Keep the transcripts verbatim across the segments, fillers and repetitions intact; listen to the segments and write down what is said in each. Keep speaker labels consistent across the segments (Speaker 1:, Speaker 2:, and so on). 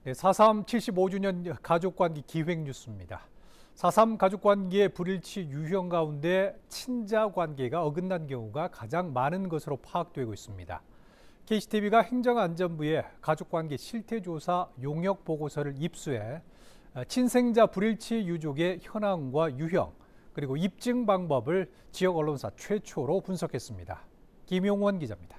Speaker 1: 네, 사삼 칠십오 주년 가족관계 기획뉴스입니다. 사삼 가족관계의 불일치 유형 가운데 친자관계가 어긋난 경우가 가장 많은 것으로 파악되고 있습니다. 케이씨티비가 행정안전부에 가족관계 실태조사 용역보고서를 입수해 친생자 불일치 유족의 현황과 유형, 그리고 입증 방법을 지역 언론사 최초로 분석했습니다. 김용원 기자입니다.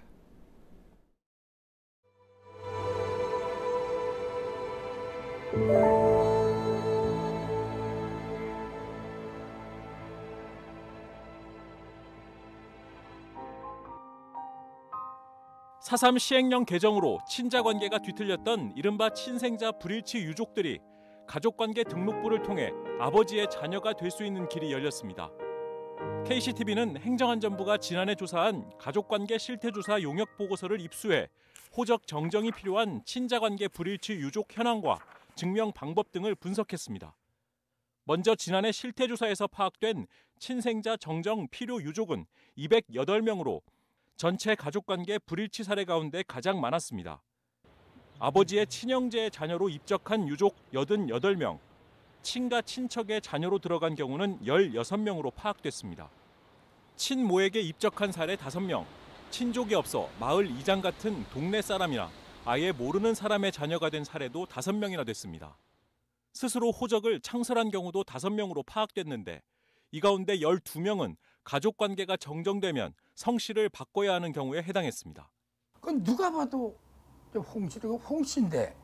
Speaker 2: 사삼 시행령 개정으로 친자관계가 뒤틀렸던 이른바 친생자 불일치 유족들이 가족관계 등록부를 통해 아버지의 자녀가 될 수 있는 길이 열렸습니다. 케이씨티비는 행정안전부가 지난해 조사한 가족관계 실태조사 용역보고서를 입수해 호적 정정이 필요한 친자관계 불일치 유족 현황과 증명 방법 등을 분석했습니다. 먼저 지난해 실태조사에서 파악된 친생자 정정 필요 유족은 이백팔 명으로 전체 가족관계 불일치 사례 가운데 가장 많았습니다. 아버지의 친형제의 자녀로 입적한 유족 팔십팔 명, 친가 친척의 자녀로 들어간 경우는 십육 명으로 파악됐습니다. 친모에게 입적한 사례 다섯 명, 친족이 없어 마을 이장 같은 동네 사람이나 아예 모르는 사람의 자녀가 된 사례도 다섯 명이나 됐습니다. 스스로 호적을 창설한 경우도 다섯 명으로 파악됐는데 이 가운데 열두 명은 가족관계가 정정되면 성씨를 바꿔야 하는 경우에 해당했습니다.
Speaker 3: 그건 누가 봐도 홍씨고 홍씨인데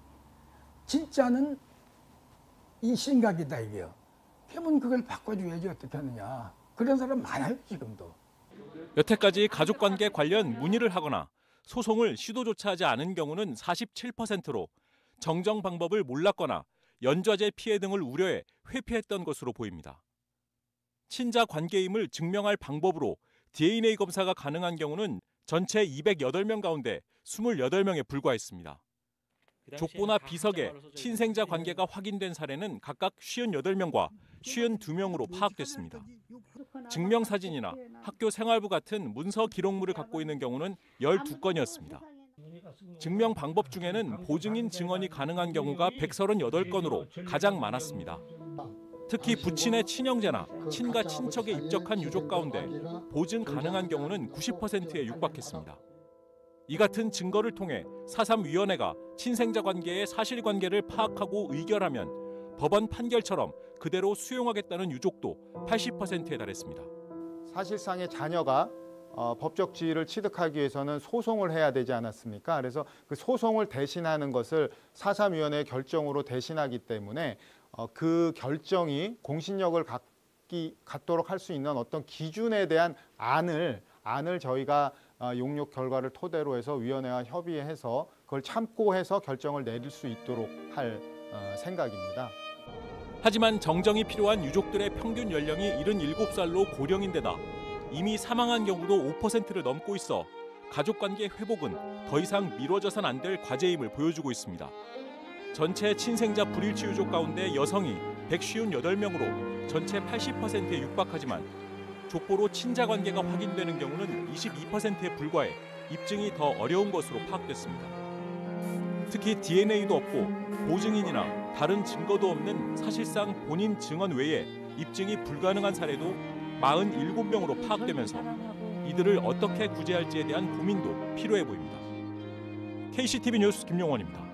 Speaker 3: 진짜는 이 신각이다 이게요. 그러면 그걸 바꿔줘야지 어떻게 하느냐. 그런 사람 많아요 지금도.
Speaker 2: 여태까지 가족관계 관련 문의를 하거나 소송을 시도조차 하지 않은 경우는 사십칠 퍼센트로 정정 방법을 몰랐거나 연좌제 피해 등을 우려해 회피했던 것으로 보입니다. 친자 관계임을 증명할 방법으로 디엔에이 검사가 가능한 경우는 전체 이백팔 명 가운데 이십팔 명에 불과했습니다. 족보나 비석에 친생자 관계가 확인된 사례는 각각 오십팔 명과 오십이 명으로 파악됐습니다. 증명사진이나 학교 생활부 같은 문서 기록물을 갖고 있는 경우는 십이 건이었습니다. 증명 방법 중에는 보증인 증언이 가능한 경우가 백삼십팔 건으로 가장 많았습니다. 특히 부친의 친형제나 친가 친척에 입적한 유족 가운데 보증 가능한 경우는 구십 퍼센트에 육박했습니다. 이 같은 증거를 통해 사삼 위원회가 친생자 관계의 사실관계를 파악하고 의결하면 법원 판결처럼 그대로 수용하겠다는 유족도 팔십 퍼센트에 달했습니다.
Speaker 4: 사실상의 자녀가 어, 법적 지위를 취득하기 위해서는 소송을 해야 되지 않았습니까? 그래서 그 소송을 대신하는 것을 사삼 위원회의 결정으로 대신하기 때문에 어, 그 결정이 공신력을 갖기, 갖도록 할 수 있는 어떤 기준에 대한 안을, 안을 저희가 어, 용역 결과를 토대로 해서 위원회와 협의해서 그걸 참고해서 결정을 내릴 수 있도록 할 어, 생각입니다.
Speaker 2: 하지만 정정이 필요한 유족들의 평균 연령이 칠십칠 살로 고령인데다 이미 사망한 경우도 오 퍼센트를 넘고 있어 가족관계 회복은 더 이상 미뤄져선 안 될 과제임을 보여주고 있습니다. 전체 친생자 불일치 유족 가운데 여성이 백오십팔 명으로 전체 팔십 퍼센트에 육박하지만 족보로 친자관계가 확인되는 경우는 이십이 퍼센트에 불과해 입증이 더 어려운 것으로 파악됐습니다. 특히 디엔에이도 없고 보증인이나 다른 증거도 없는 사실상 본인 증언 외에 입증이 불가능한 사례도 사십칠 명으로 파악되면서 이들을 어떻게 구제할지에 대한 고민도 필요해 보입니다. 케이씨티비 뉴스 김용원입니다.